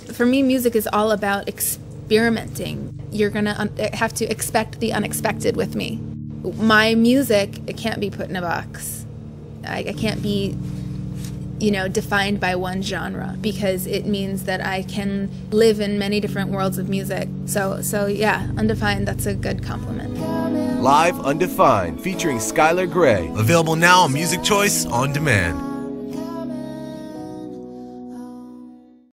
For me, music is all about experimenting. You're gonna have to expect the unexpected with me. My music, it can't be put in a box. I can't be, defined by one genre, because it means that I can live in many different worlds of music. So yeah, Undefined, that's a good compliment. Live Undefined, featuring Skylar Grey. Available now on Music Choice On Demand.